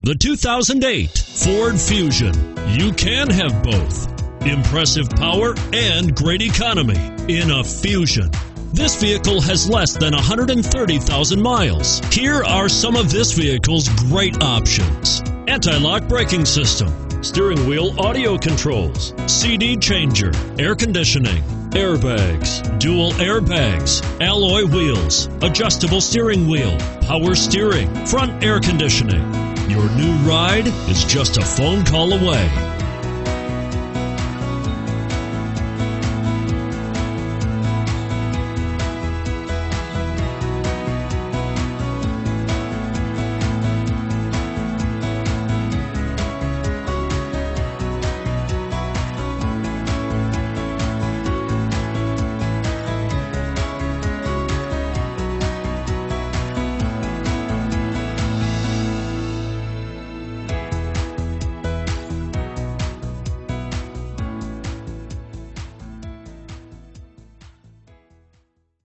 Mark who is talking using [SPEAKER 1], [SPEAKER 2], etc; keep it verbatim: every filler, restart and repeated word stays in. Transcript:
[SPEAKER 1] The two thousand eight Ford Fusion. You can have both. Impressive power and great economy in a Fusion. This vehicle has less than one hundred thirty thousand miles. Here are some of this vehicle's great options: anti-lock braking system, steering wheel audio controls, C D changer, air conditioning, airbags, dual airbags, alloy wheels, adjustable steering wheel, power steering, front air conditioning. Your new ride is just a phone call away.